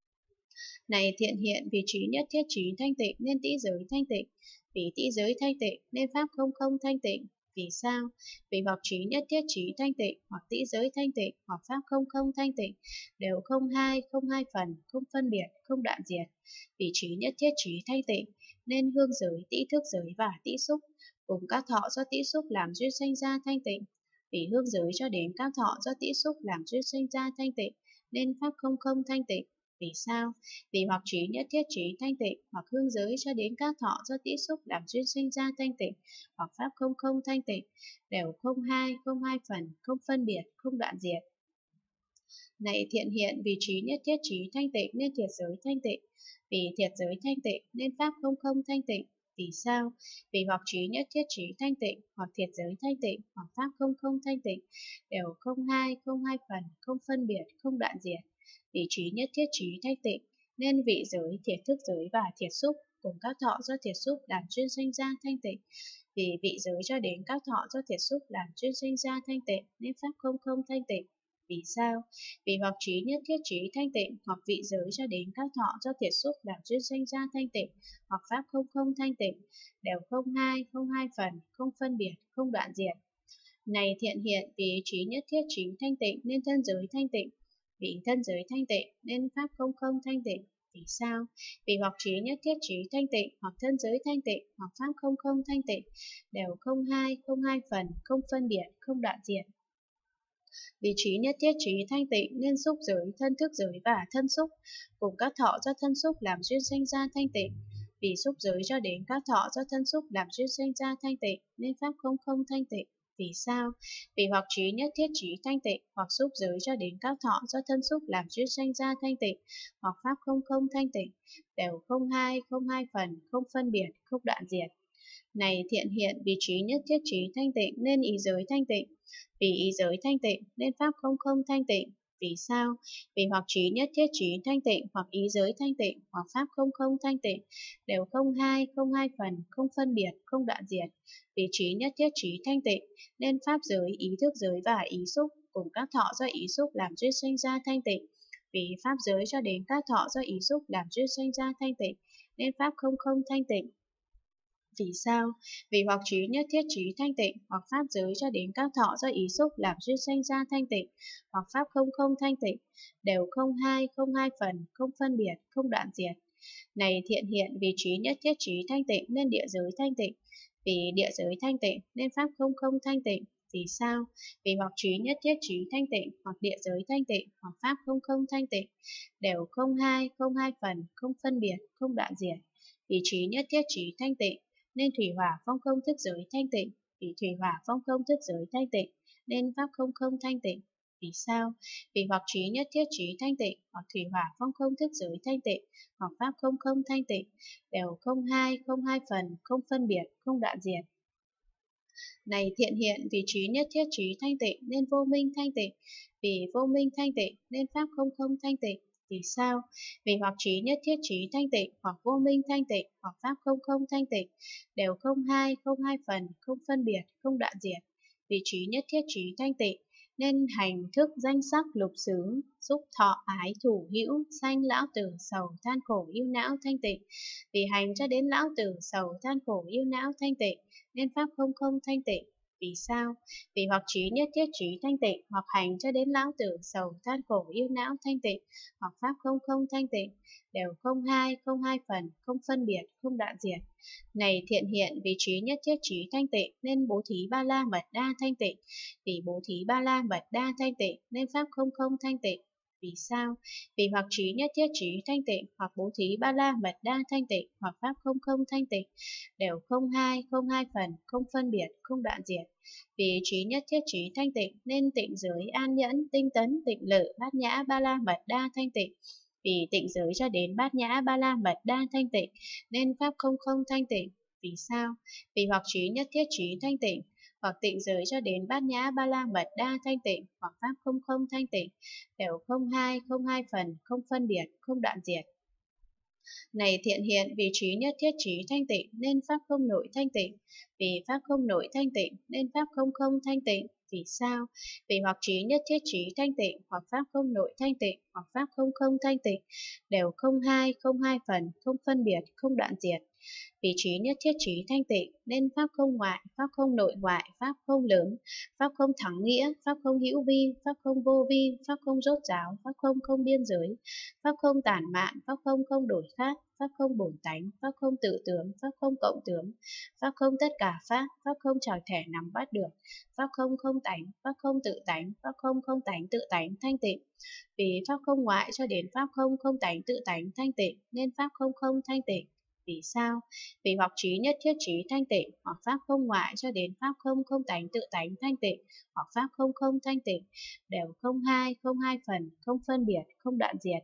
Này thiện hiện, vì trí nhất thiết trí thanh tịnh nên tĩ giới thanh tịnh. Vì tĩ giới thanh tịnh nên pháp không không thanh tịnh. Vì sao? Vì hoặc trí nhất thiết trí thanh tịnh, hoặc tĩ giới thanh tịnh, hoặc pháp không không thanh tịnh, đều không hai, không hai phần, không phân biệt, không đoạn diệt. Vì trí nhất thiết trí thanh tịnh nên hương giới, tĩ thức giới và tĩ xúc cùng các thọ do tĩ xúc làm duyên sanh ra thanh tịnh. Vì hương giới cho đến các thọ do tĩ xúc làm duyên sanh ra thanh tịnh nên pháp không không thanh tịnh. Vì sao? Vì hoặc trí nhất thiết trí thanh tịnh, hoặc hương giới cho đến các thọ do tĩ xúc làm duyên sinh ra thanh tịnh, hoặc pháp không không thanh tịnh, đều không hai, không hai phần, không phân biệt, không đoạn diệt. Này thiện hiện, vì trí nhất thiết trí thanh tịnh nên thiệt giới thanh tịnh. Vì thiệt giới thanh tịnh nên pháp không không thanh tịnh. Vì sao? Vì hoặc trí nhất thiết trí thanh tịnh, hoặc thiệt giới thanh tịnh, hoặc pháp không không thanh tịnh, đều không hai, không hai phần, không phân biệt, không đoạn diệt. Vì trí nhất thiết trí thanh tịnh nên vị giới, thiệt thức giới và thiệt xúc cùng các thọ do thiệt xúc làm duyên sanh ra thanh tịnh. Vì vị giới cho đến các thọ do thiệt xúc làm duyên sanh ra thanh tịnh nên pháp không không thanh tịnh. Vì sao? Vì hoặc trí nhất thiết trí thanh tịnh, hoặc vị giới cho đến các thọ do thiệt xúc làm duyên sanh ra thanh tịnh, hoặc pháp không không thanh tịnh, đều không hai, không hai phần, không phân biệt, không đoạn diệt. Này thiện hiện, vì trí nhất thiết trí thanh tịnh nên thân giới thanh tịnh. Vì thân giới thanh tịnh nên pháp không không thanh tịnh. Vì sao? Vì hoặc trí nhất thiết trí thanh tịnh, hoặc thân giới thanh tịnh, hoặc pháp không không thanh tịnh, đều không hai, không hai phần, không phân biệt, không đoạn diệt. Vì trí nhất thiết trí thanh tịnh nên xúc giới, thân thức giới và thân xúc cùng các thọ do thân xúc làm duyên sanh ra thanh tịnh. Vì xúc giới cho đến các thọ do thân xúc làm duyên sanh ra thanh tịnh nên pháp không không thanh tịnh. Vì sao? Vì hoặc trí nhất thiết trí thanh tịnh, hoặc xúc giới cho đến các thọ do thân xúc làm duyên sanh ra thanh tịnh, hoặc pháp không không thanh tịnh, đều không hai, không hai phần, không phân biệt, không đoạn diệt. Này thiện hiện, vì trí nhất thiết trí thanh tịnh nên ý giới thanh tịnh. Vì ý giới thanh tịnh nên pháp không không thanh tịnh. Vì sao? Vì hoặc trí nhất thiết trí thanh tịnh, hoặc ý giới thanh tịnh, hoặc pháp không không thanh tịnh, đều không hai, không hai phần, không phân biệt, không đoạn diệt. Vì trí nhất thiết trí thanh tịnh nên pháp giới, ý thức giới và ý xúc cùng các thọ do ý xúc làm duyên sanh ra thanh tịnh. Vì pháp giới cho đến các thọ do ý xúc làm duyên sanh ra thanh tịnh nên pháp không không thanh tịnh. Vì sao? Vì hoặc trí nhất thiết trí thanh tịnh, hoặc pháp giới cho đến các thọ do ý xúc làm duyên sanh ra thanh tịnh, hoặc pháp không không thanh tịnh, đều không hai, không hai phần, không phân biệt, không đoạn diệt. Này thiện hiện, vì trí nhất thiết trí thanh tịnh nên địa giới thanh tịnh. Vì địa giới thanh tịnh nên pháp không không thanh tịnh. Vì sao? Vì hoặc trí nhất thiết trí thanh tịnh, hoặc địa giới thanh tịnh, hoặc pháp không không thanh tịnh, đều không hai, không hai phần, không phân biệt, không đoạn diệt. Vì trí nhất thiết trí thanh tịnh nên thủy hỏa phong không thức giới thanh tịnh. Vì thủy hỏa phong không thức giới thanh tịnh nên pháp không không thanh tịnh. Vì sao? Vì hoặc trí nhất thiết trí thanh tịnh, hoặc thủy hỏa phong không thức giới thanh tịnh, hoặc pháp không không thanh tịnh, đều không hai, không hai phần, không phân biệt, không đoạn diệt. Này thiện hiện, vì trí nhất thiết trí thanh tịnh nên vô minh thanh tịnh, vì vô minh thanh tịnh nên pháp không không thanh tịnh. Vì sao? Vì hoặc trí nhất thiết trí thanh tịnh, hoặc vô minh thanh tịnh, hoặc pháp không không thanh tịnh, đều không hai, không hai phần, không phân biệt, không đoạn diệt. Vì trí nhất thiết trí thanh tịnh nên hành thức danh sắc lục xứ, xúc thọ ái thủ hữu, sanh lão tử sầu than khổ yêu não thanh tịnh. Vì hành cho đến lão tử sầu than khổ yêu não thanh tịnh nên pháp không không thanh tịnh. Vì sao? Vì hoặc trí nhất thiết trí thanh tịnh, hoặc hành cho đến lão tử sầu than khổ yêu não thanh tịnh, hoặc pháp không không thanh tịnh, đều không hai, không hai phần, không phân biệt, không đoạn diệt. Này thiện hiện, vì trí nhất thiết trí thanh tịnh nên bố thí ba la mật đa thanh tịnh. Vì bố thí ba la mật đa thanh tịnh nên pháp không không thanh tịnh. Vì sao? Vì hoặc trí nhất thiết trí thanh tịnh, hoặc bố thí ba la mật đa thanh tịnh, hoặc pháp không không thanh tịnh, đều không hai, không hai phần, không phân biệt, không đoạn diệt. Vì trí nhất thiết trí thanh tịnh nên tịnh giới an nhẫn, tinh tấn, tịnh lự, bát nhã, ba la mật đa thanh tịnh. Vì tịnh giới cho đến bát nhã, ba la mật đa thanh tịnh nên pháp không không thanh tịnh. Vì sao? Vì hoặc trí nhất thiết trí thanh tịnh, hoặc tịnh giới cho đến bát nhã, ba la mật đa thanh tịnh, hoặc pháp không không thanh tịnh, đều không hai, không hai phần, không phân biệt, không đoạn diệt. Này thiện hiện, vì trí nhất thiết trí thanh tịnh nên pháp không nội thanh tịnh, vì pháp không nội thanh tịnh nên pháp không không thanh tịnh. Vì sao? Vì hoặc trí nhất thiết trí thanh tịnh, hoặc pháp không nội thanh tịnh, hoặc pháp không không thanh tịnh, đều không hai, không hai phần, không phân biệt, không đoạn diệt. Vì trí nhất thiết trí thanh tịnh nên pháp không ngoại, pháp không nội ngoại, pháp không lớn, pháp không thắng nghĩa, pháp không hữu vi, pháp không vô vi, pháp không rốt ráo, pháp không không biên giới, pháp không tản mạn, pháp không không đổi khác, pháp không bổn tánh, pháp không tự tướng, pháp không cộng tướng, pháp không tất cả pháp, pháp không trò thể nắm bắt được, pháp không không tánh, pháp không tự tánh, pháp không không tánh tự tánh thanh tịnh. Vì pháp không ngoại cho đến pháp không không tánh tự tánh thanh tịnh nên pháp không không thanh tịnh. Vì sao? Vì hoặc trí nhất thiết trí thanh tịnh, hoặc pháp không ngoại cho đến pháp không không tánh tự tánh thanh tịnh, hoặc pháp không không thanh tịnh, đều không hai, không hai phần, không phân biệt, không đoạn diệt.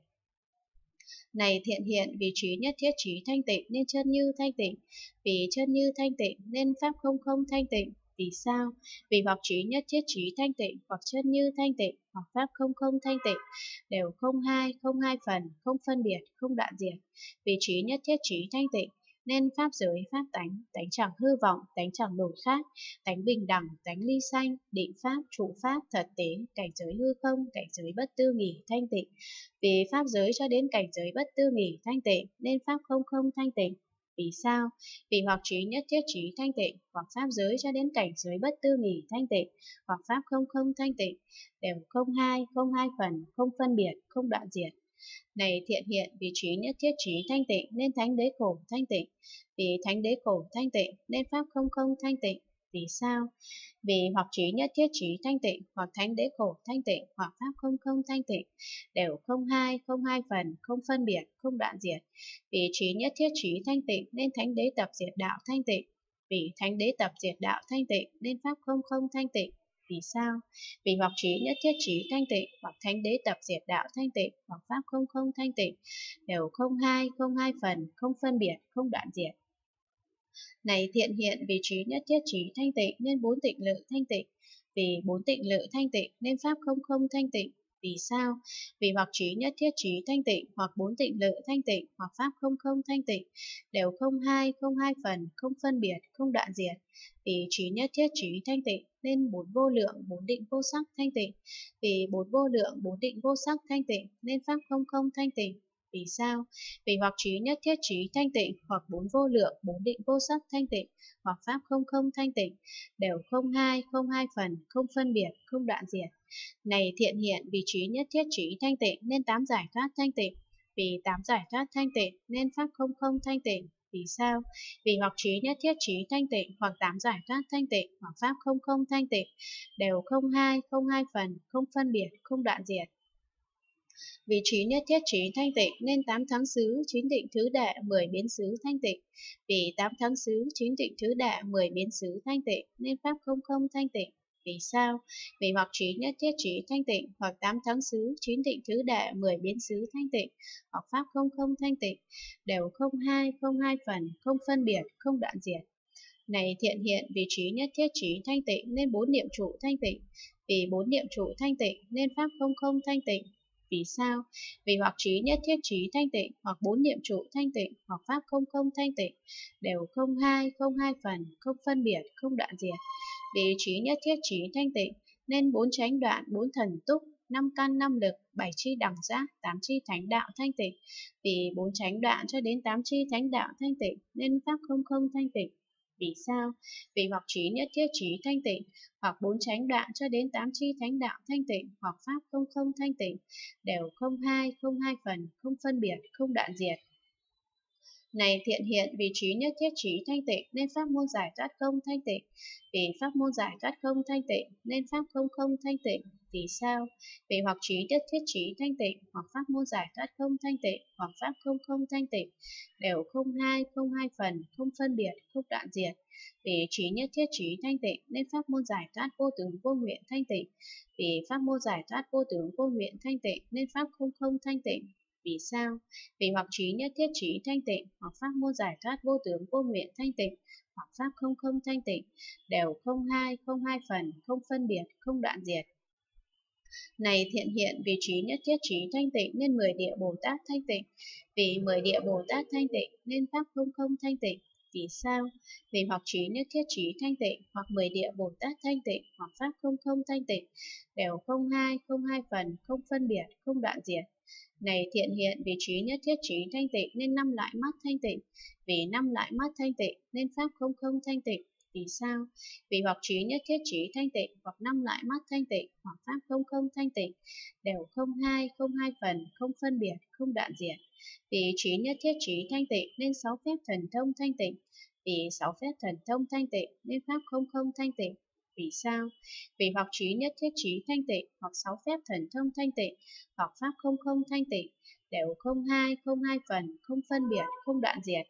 Này thiện hiện, vì trí nhất thiết trí thanh tịnh nên chân như thanh tịnh, vì chân như thanh tịnh nên pháp không không thanh tịnh. Vì sao? Vì hoặc trí nhất thiết trí thanh tịnh, hoặc chân như thanh tịnh, hoặc pháp không không thanh tịnh, đều không hai, không hai phần, không phân biệt, không đoạn diệt. Vì trí nhất thiết trí thanh tịnh nên pháp giới, pháp tánh, tánh chẳng hư vọng, tánh chẳng đổi khác, tánh bình đẳng, tánh ly sanh, định pháp, trụ pháp, thật tế, cảnh giới hư không, cảnh giới bất tư nghỉ, thanh tịnh. Vì pháp giới cho đến cảnh giới bất tư nghỉ, thanh tịnh nên pháp không không thanh tịnh. Vì sao? Vì hoặc trí nhất thiết trí thanh tịnh, hoặc pháp giới cho đến cảnh giới bất tư nghỉ thanh tịnh, hoặc pháp không không thanh tịnh, đều không hai, không hai phần, không phân biệt, không đoạn diệt. Này thiện hiện, vì trí nhất thiết trí thanh tịnh nên thánh đế khổ thanh tịnh, vì thánh đế khổ thanh tịnh nên pháp không không thanh tịnh. Vì sao? Vì hoặc trí nhất thiết trí thanh tịnh, hoặc thánh đế khổ thanh tịnh, hoặc pháp không không thanh tịnh, đều không hai, không hai phần, không phân biệt, không đoạn diệt. Vì trí nhất thiết trí thanh tịnh nên thánh đế tập diệt đạo thanh tịnh, vì thánh đế tập diệt đạo thanh tịnh nên pháp không không thanh tịnh. Vì sao? Vì hoặc trí nhất thiết trí thanh tịnh, hoặc thánh đế tập diệt đạo thanh tịnh, hoặc pháp không không thanh tịnh, đều không hai, không hai phần, không phân biệt, không đoạn diệt. Này thiện hiện, vì trí nhất thiết trí thanh tịnh nên bốn tịnh lự thanh tịnh, vì bốn tịnh lự thanh tịnh nên pháp không không thanh tịnh. Vì sao? Vì hoặc trí nhất thiết trí thanh tịnh, hoặc bốn tịnh lự thanh tịnh, hoặc pháp không không thanh tịnh, đều không hai, không hai phần, không phân biệt, không đoạn diệt. Vì trí nhất thiết trí thanh tịnh nên bốn vô lượng, bốn định vô sắc thanh tịnh, vì bốn vô lượng, bốn định vô sắc thanh tịnh nên pháp không không thanh tịnh. Vì sao? Vì hoặc trí nhất thiết trí thanh tịnh, hoặc bốn vô lượng, bốn định vô sắc thanh tịnh, hoặc pháp không không thanh tịnh, đều không hai, không hai phần, không phân biệt, không đoạn diệt. Này thiện hiện, vì trí nhất thiết trí thanh tịnh nên tám giải thoát thanh tịnh, vì tám giải thoát thanh tịnh nên pháp không không thanh tịnh. Vì sao? Vì hoặc trí nhất thiết trí thanh tịnh, hoặc tám giải thoát thanh tịnh, hoặc pháp không không thanh tịnh, đều không hai, không hai phần, không phân biệt, không đoạn diệt. Vì trí nhất thiết trí thanh tịnh nên tám tháng xứ, chín định thứ đệ, mười biến xứ thanh tịnh. Vì tám tháng xứ, chín định thứ đệ, mười biến xứ thanh tịnh nên pháp không không thanh tịnh. Vì sao? Vì hoặc trí nhất thiết trí thanh tịnh, hoặc tám tháng xứ, chín định thứ đệ, mười biến xứ thanh tịnh, hoặc pháp không không thanh tịnh, đều không hai, không hai phần, không phân biệt, không đoạn diệt. Này thiện hiện, vì trí nhất thiết trí thanh tịnh nên bốn niệm trụ thanh tịnh. Vì bốn niệm trụ thanh tịnh nên pháp không không thanh tịnh. Vì sao? Vì hoặc trí nhất thiết trí thanh tịnh, hoặc bốn niệm trụ thanh tịnh, hoặc pháp không không thanh tịnh, đều không hai, không hai phần, không phân biệt, không đoạn diệt. Vì trí nhất thiết trí thanh tịnh nên bốn chánh đoạn, bốn thần túc, năm căn năm lực, bảy chi đẳng giác, tám chi thánh đạo thanh tịnh. Vì bốn chánh đoạn cho đến tám chi thánh đạo thanh tịnh nên pháp không không thanh tịnh. Vì sao? Vì hoặc trí nhất thiết trí thanh tịnh, hoặc bốn chánh đoạn cho đến tám chi thánh đạo thanh tịnh, hoặc pháp không không thanh tịnh, đều không hai, không hai phần, không phân biệt, không đoạn diệt. Này thiện hiện, vì trí nhất thiết trí thanh tịnh nên pháp môn giải thoát không thanh tịnh. Vì pháp môn giải thoát không thanh tịnh nên pháp không không thanh tịnh. Vì sao? Vì hoặc trí nhất thiết trí thanh tịnh, hoặc pháp môn giải thoát không thanh tịnh, hoặc pháp không không thanh tịnh, đều không hai, không hai phần, không phân biệt, không đoạn diệt. Vì trí nhất thiết trí thanh tịnh nên pháp môn giải thoát vô tướng vô nguyện thanh tịnh. Vì pháp môn giải thoát vô tướng vô nguyện thanh tịnh nên pháp không không thanh tịnh. Vì sao? Vì hoặc trí nhất thiết trí thanh tịnh, hoặc pháp môn giải thoát vô tướng vô nguyện thanh tịnh, hoặc pháp không không thanh tịnh, đều không hai, không hai phần, không phân biệt, không đoạn diệt. Này thiện hiện, vì trí nhất thiết trí thanh tịnh nên mười địa Bồ Tát thanh tịnh. Vì mười địa Bồ Tát thanh tịnh nên pháp không không thanh tịnh. Vì sao? Vì hoặc trí nhất thiết trí thanh tịnh, hoặc mười địa Bồ Tát thanh tịnh, hoặc pháp không không thanh tịnh, đều không hai, không hai phần, không phân biệt, không đoạn diệt. Này thiện hiện, vì trí nhất thiết trí thanh tịnh nên năm lại mắt thanh tịnh. Vì năm lại mắt thanh tịnh nên pháp không không thanh tịnh. Vì sao? Vì hoặc trí nhất thiết trí thanh tịnh, hoặc năm lại mắt thanh tịnh, hoặc pháp không không thanh tịnh, đều không hai, không hai phần, không phân biệt, không đoạn diệt. Vì trí nhất thiết trí thanh tịnh nên sáu phép thần thông thanh tịnh. Vì sáu phép thần thông thanh tịnh nên pháp không không thanh tịnh. Vì sao? Vì hoặc trí nhất thiết trí thanh tịnh, hoặc sáu phép thần thông thanh tịnh, hoặc pháp không không thanh tịnh, đều không hai, không hai phần, không phân biệt, không đoạn diệt.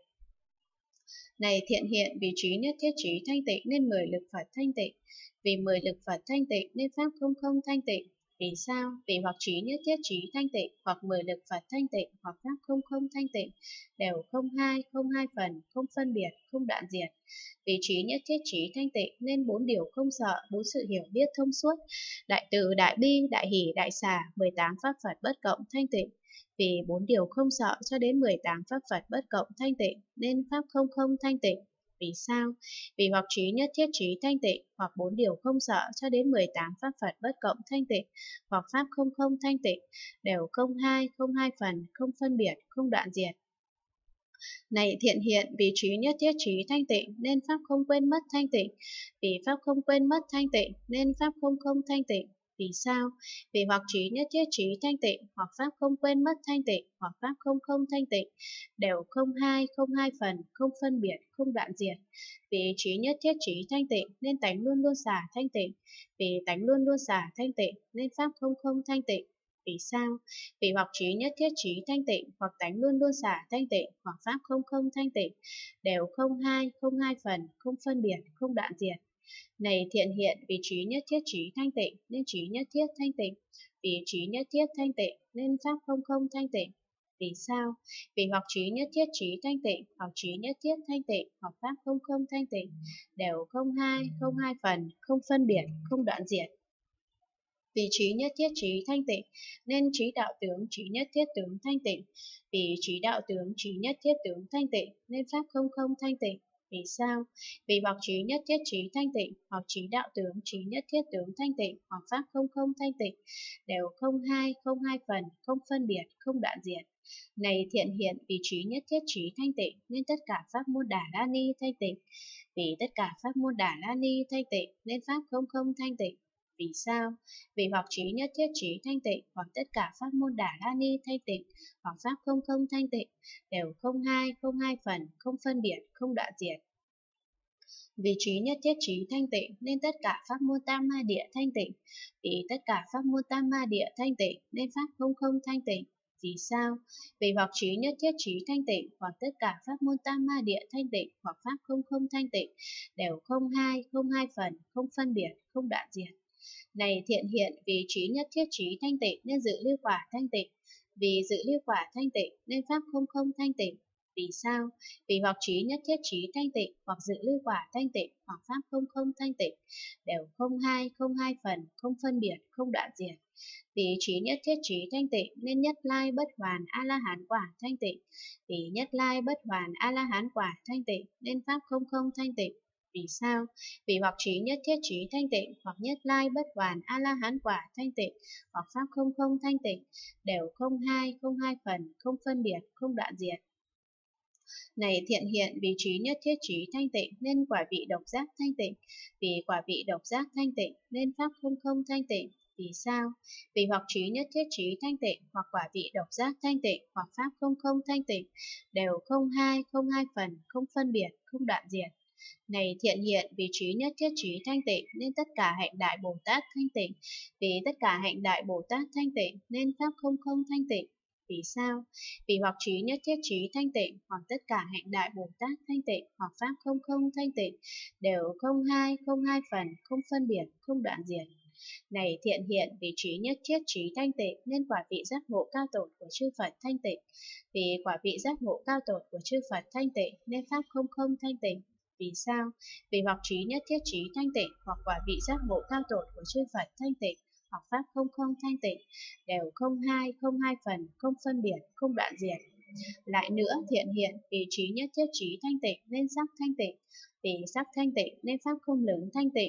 Này thiện hiện, vì trí nhất thiết trí thanh tịnh nên mười lực Phật thanh tịnh. Vì mười lực Phật thanh tịnh nên pháp không không thanh tịnh. Vì sao? Vì hoặc trí nhất thiết trí thanh tịnh, hoặc mười lực Phật thanh tịnh, hoặc pháp không không thanh tịnh, đều không hai, không hai phần, không phân biệt, không đoạn diệt. Vì trí nhất thiết trí thanh tịnh nên bốn điều không sợ, bốn sự hiểu biết thông suốt, đại từ, đại bi, đại hỷ, đại xả, mười tám pháp Phật bất cộng thanh tịnh. Vì bốn điều không sợ cho đến mười tám pháp Phật bất cộng thanh tịnh nên pháp không không thanh tịnh. Vì sao? Vì hoặc trí nhất thiết trí thanh tịnh, hoặc bốn điều không sợ cho đến mười tám pháp Phật bất cộng thanh tịnh, hoặc pháp không không thanh tịnh, đều không hai, không hai phần, không phân biệt, không đoạn diệt. Này thiện hiện, vì trí nhất thiết trí thanh tịnh nên pháp không quên mất thanh tịnh. Vì pháp không quên mất thanh tịnh nên pháp không không thanh tịnh. Vì sao? Vì hoặc trí nhất thiết trí thanh tịnh, hoặc pháp không quên mất thanh tịnh, hoặc pháp không không thanh tịnh, đều không hai, không hai phần, không phân biệt, không đoạn diệt. Vì trí nhất thiết trí thanh tịnh nên tánh luôn luôn xả thanh tịnh. Vì tánh luôn luôn xả thanh tịnh nên pháp không không thanh tịnh. Vì sao? Vì hoặc trí nhất thiết trí thanh tịnh, hoặc tánh luôn luôn xả thanh tịnh, hoặc pháp không không thanh tịnh, đều không hai, không hai phần, không phân biệt, không đoạn diệt. Này thiện hiện, vì trí nhất thiết trí thanh tịnh nên trí nhất thiết thanh tịnh. Vì trí nhất thiết thanh tịnh nên pháp không không thanh tịnh. Vì sao? Vì hoặc trí nhất thiết trí thanh tịnh, hoặc trí nhất thiết thanh tịnh, hoặc pháp không không thanh tịnh, đều không hai, không hai phần, không phân biệt, không đoạn diệt. Vì trí nhất thiết trí thanh tịnh nên trí đạo tướng trí nhất thiết tướng thanh tịnh. Vì trí đạo tướng trí nhất thiết tướng thanh tịnh nên pháp không không thanh tịnh. Vì sao? Vì hoặc trí nhất thiết trí thanh tịnh, hoặc trí đạo tướng trí nhất thiết tướng thanh tịnh, hoặc pháp không không thanh tịnh, đều không hai, không hai phần, không phân biệt, không đoạn diệt. Này thiện hiện, vì trí nhất thiết trí thanh tịnh nên tất cả pháp môn Đà La Ni thanh tịnh. Vì tất cả pháp môn Đà La Ni thanh tịnh nên pháp không không thanh tịnh. Vì sao? Vì hoặc trí nhất thiết trí thanh tịnh, hoặc tất cả pháp môn Đà La Ni thanh tịnh, hoặc pháp không không thanh tịnh, đều không hai, không hai phần, không phân biệt, không đoạn diệt. Vì trí nhất thiết trí thanh tịnh nên tất cả pháp môn Tam Ma Địa thanh tịnh. Vì tất cả pháp môn Tam Ma Địa thanh tịnh nên pháp không không thanh tịnh. Vì sao? Vì hoặc trí nhất thiết trí thanh tịnh, hoặc tất cả pháp môn Tam Ma Địa thanh tịnh, hoặc pháp không không thanh tịnh, đều không hai, không hai phần, không phân biệt, không đoạn diệt. Này thiện hiện, vì trí nhất thiết trí thanh tịnh nên dự lưu quả thanh tịnh. Vì dự lưu quả thanh tịnh nên pháp không không thanh tịnh. Vì sao? Vì hoặc trí nhất thiết trí thanh tịnh, hoặc dự lưu quả thanh tịnh, hoặc pháp không không thanh tịnh, đều không hai, không hai phần, không phân biệt, không đoạn diệt. Vì trí nhất thiết trí thanh tịnh nên nhất lai bất hoàn A-la-hán quả thanh tịnh. Vì nhất lai bất hoàn A-la-hán quả thanh tịnh nên pháp không không thanh tịnh. Vì sao? Vì hoặc trí nhất thiết trí thanh tịnh, hoặc nhất lai bất hoàn A-la-hán quả thanh tịnh, hoặc pháp không không thanh tịnh, đều không hai, không hai phần, không phân biệt, không đoạn diệt. Này thiện hiện, vì trí nhất thiết trí thanh tịnh nên quả vị độc giác thanh tịnh. Vì quả vị độc giác thanh tịnh nên pháp không không thanh tịnh. Vì sao? Vì hoặc trí nhất thiết trí thanh tịnh, hoặc quả vị độc giác thanh tịnh, hoặc pháp không không thanh tịnh, đều không hai, không hai phần, không phân biệt, không đoạn diệt. Này thiện hiện, vì trí nhất thiết trí thanh tịnh nên tất cả hạnh đại Bồ Tát thanh tịnh. Vì tất cả hạnh đại Bồ Tát thanh tịnh nên pháp không không thanh tịnh. Vì sao? Vì hoặc trí nhất thiết trí thanh tịnh, hoặc tất cả hạnh đại Bồ Tát thanh tịnh, hoặc pháp không không thanh tịnh, đều không hai, không hai phần, không phân biệt, không đoạn diệt. Này thiện hiện, vì trí nhất thiết trí thanh tịnh nên quả vị giác ngộ cao tột của chư Phật thanh tịnh. Vì quả vị giác ngộ cao tột của chư Phật thanh tịnh nên pháp không không thanh tịnh. Vì sao? Vì hoặc trí nhất thiết trí thanh tịnh, hoặc quả vị giác ngộ cao tột của chư Phật thanh tịnh, hoặc pháp không không thanh tịnh, đều không hai, không hai phần, không phân biệt, không đoạn diệt. Lại nữa, thiện hiện, vì trí nhất thiết trí thanh tịnh nên sắc thanh tịnh. Vì sắc thanh tịnh nên pháp không lớn thanh tịnh.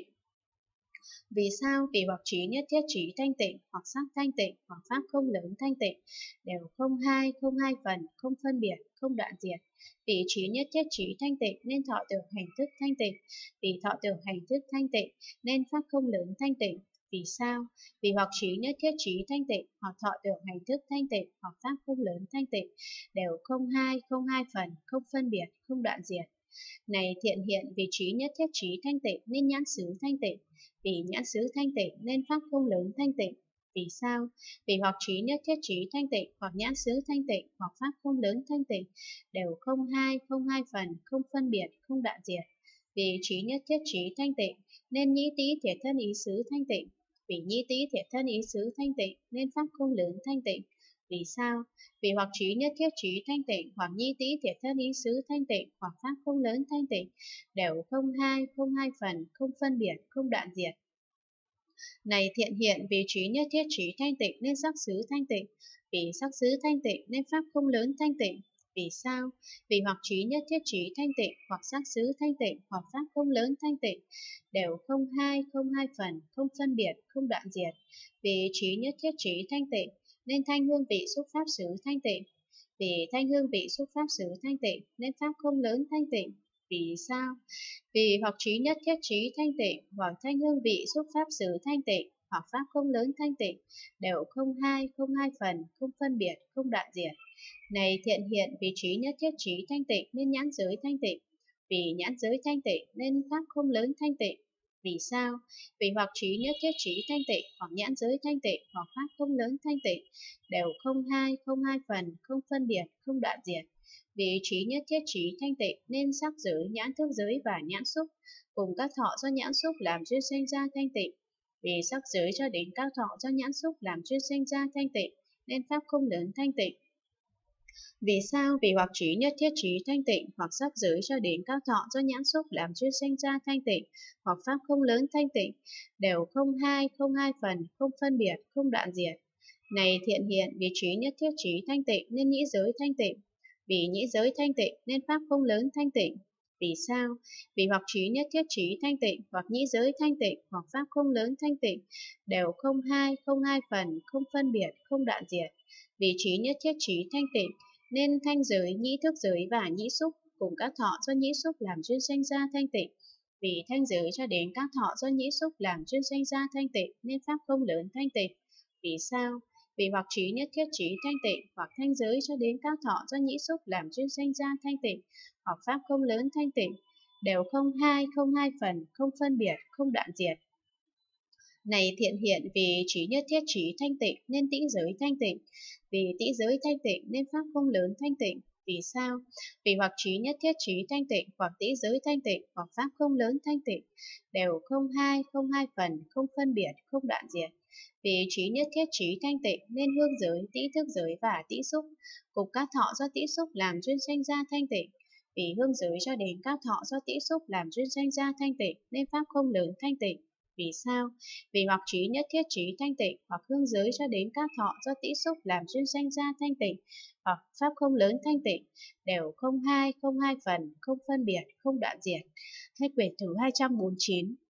Vì sao? Vì hoặc trí nhất thiết trí thanh tịnh, hoặc sắc thanh tịnh, hoặc pháp không lớn thanh tịnh, đều không hai, không hai phần, không phân biệt, không đoạn diệt. Vì trí nhất thiết trí thanh tịnh nên thọ tưởng hành thức thanh tịnh. Vì thọ tưởng hành thức thanh tịnh nên pháp không lớn thanh tịnh. Vì sao? Vì hoặc trí nhất thiết trí thanh tịnh, hoặc thọ tưởng hành thức thanh tịnh, hoặc pháp không lớn thanh tịnh, đều không hai, không hai phần, không phân biệt, không đoạn diệt. Này thiện hiện, vì trí nhất thiết trí thanh tịnh nên nhãn xứ thanh tịnh. Vì nhãn xứ thanh tịnh nên pháp không lớn thanh tịnh. Vì sao? Vì hoặc trí nhất thiết trí thanh tịnh, hoặc nhãn xứ thanh tịnh, hoặc pháp không lớn thanh tịnh, đều không hai, không hai phần, không phân biệt, không đoạn diệt. Vì trí nhất thiết trí thanh tịnh nên nhĩ tý thiệt thân ý xứ thanh tịnh. Vì nhĩ tý thiệt thân ý xứ thanh tịnh nên pháp không lớn thanh tịnh. Vì sao? Vì hoặc trí nhất thiết trí thanh tịnh, hoặc nhĩ tý thiệt thân ý xứ thanh tịnh, hoặc pháp không lớn thanh tịnh, đều không hai, không hai phần, không phân biệt, không đoạn diệt. Này thiện hiện, vì trí nhất thiết trí thanh tịnh nên sắc xứ thanh tịnh. Vì sắc xứ thanh tịnh nên pháp không lớn thanh tịnh. Vì sao? Vì hoặc trí nhất thiết trí thanh tịnh, hoặc sắc xứ thanh tịnh, hoặc pháp không lớn thanh tịnh, đều không hai, không hai phần, không phân biệt, không đoạn diệt. Vì trí nhất thiết trí thanh tịnh nên thanh hương vị xúc pháp xứ thanh tịnh. Vì thanh hương vị xúc pháp xứ thanh tịnh nên pháp không lớn thanh tịnh. Vì sao? Vì hoặc trí nhất thiết trí thanh tịnh, hoặc thanh hương vị xúc pháp xứ thanh tịnh, hoặc pháp không lớn thanh tịnh, đều không hai, không hai phần, không phân biệt, không đoạn diệt. Này thiện hiện, vì trí nhất thiết trí thanh tịnh nên nhãn giới thanh tịnh. Vì nhãn giới thanh tịnh nên pháp không lớn thanh tịnh. Vì sao? Vì hoặc trí nhất thiết trí thanh tịnh, hoặc nhãn giới thanh tịnh, hoặc pháp không lớn thanh tịnh, đều không hai, không hai phần, không phân biệt, không đoạn diệt. Vì trí nhất thiết trí thanh tịnh nên sắc giới, nhãn thức giới và nhãn xúc cùng các thọ do nhãn xúc làm duyên sinh ra thanh tịnh. Vì sắc giới cho đến các thọ do nhãn xúc làm duyên sinh ra thanh tịnh nên pháp không lớn thanh tịnh. Vì sao? Vì hoặc trí nhất thiết trí thanh tịnh, hoặc sắc giới cho đến các thọ do nhãn xúc làm duyên sinh ra thanh tịnh, hoặc pháp không lớn thanh tịnh, đều không hai, không hai phần, không phân biệt, không đoạn diệt. Này thiện hiện, vì trí nhất thiết trí thanh tịnh nên nhĩ giới thanh tịnh. Vì nhĩ giới thanh tịnh nên pháp không lớn thanh tịnh. Vì sao? Vì hoặc trí nhất thiết trí thanh tịnh, hoặc nhĩ giới thanh tịnh, hoặc pháp không lớn thanh tịnh, đều không hai, không hai phần, không phân biệt, không đoạn diệt. Vì trí nhất thiết trí thanh tịnh nên thanh giới, nhĩ thức giới và nhĩ xúc cùng các thọ do nhĩ xúc làm duyên sinh ra thanh tịnh. Vì thanh giới cho đến các thọ do nhĩ xúc làm duyên sinh ra thanh tịnh nên pháp không lớn thanh tịnh. Vì sao? Vì hoặc trí nhất thiết trí thanh tịnh, hoặc thanh giới cho đến các thọ do nhĩ xúc làm duyên sinh ra thanh tịnh, hoặc pháp không lớn thanh tịnh, đều không hai, không hai phần, không phân biệt, không đoạn diệt. Này thiện hiện, vì trí nhất thiết trí thanh tịnh nên tĩ giới thanh tịnh. Vì tĩ giới thanh tịnh nên pháp không lớn thanh tịnh. Vì sao? Vì hoặc trí nhất thiết trí thanh tịnh, hoặc tĩ giới thanh tịnh, hoặc pháp không lớn thanh tịnh, đều không hai, không hai phần, không phân biệt, không đoạn diệt. Vì trí nhất thiết trí thanh tịnh nên hương giới, tĩ thức giới và tĩ xúc, cục các thọ do tĩ xúc làm duyên sanh ra thanh tịnh. Vì hương giới cho đến các thọ do tĩ xúc làm duyên sanh ra thanh tịnh nên pháp không lớn thanh tịnh. Vì sao? Vì hoặc trí nhất thiết trí thanh tịnh, hoặc hương giới cho đến các thọ do tĩ xúc làm duyên sanh ra thanh tịnh, hoặc pháp không lớn thanh tịnh, đều không hai, không hai phần, không phân biệt, không đoạn diệt. Hết quyển thứ hai trăm bốn mươi chín.